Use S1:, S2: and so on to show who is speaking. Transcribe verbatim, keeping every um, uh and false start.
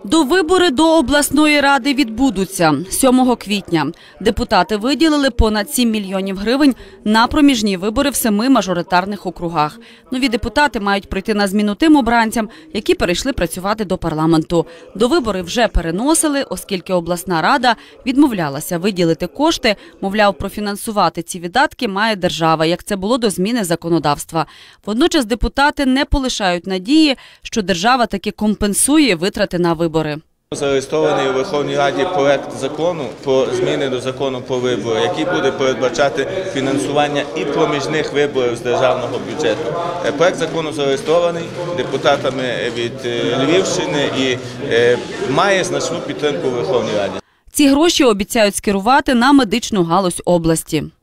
S1: Довибори до обласної ради відбудуться сьомого квітня. Депутати виділили понад сім мільйонів гривень на проміжні вибори в семи мажоритарних округах. Нові депутати мають прийти на зміну тим обранцям, які перейшли працювати до парламенту. Довибори вже переносили, оскільки обласна рада відмовлялася виділити кошти, мовляв, профінансувати ці видатки має держава, як це було до зміни законодавства. Водночас депутати не полишають надії, що держава таки компенсує витрати на вибори.
S2: Зареєстрований у Верховній Раді проект закону про зміни до закону про вибори, який буде передбачати фінансування і проміжних виборів з державного бюджету. Проект закону зареєстрований депутатами від Львівщини і має значну підтримку у Верховній Раді.
S1: Ці гроші обіцяють скерувати на медичну галузь області.